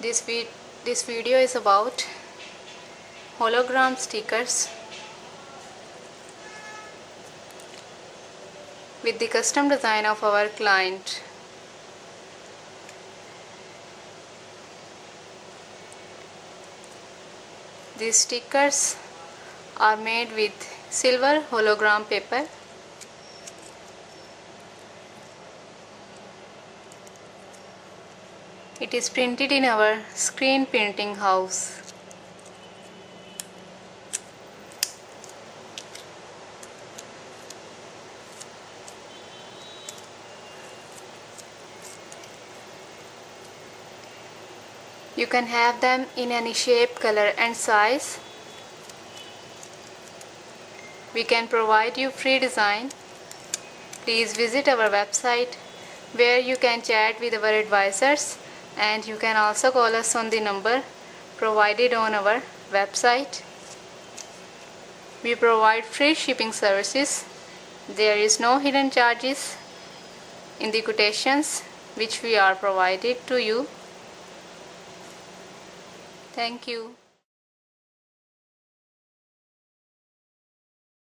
This video is about hologram stickers with the custom design of our client. These stickers are made with silver hologram paper. It is printed in our screen printing house. You can have them in any shape, color and size. We can provide you free design. Please visit our website where you can chat with our advisors, and you can also call us on the number provided on our website. We provide free shipping services. There is no hidden charges in the quotations which we are provided to you. Thank you.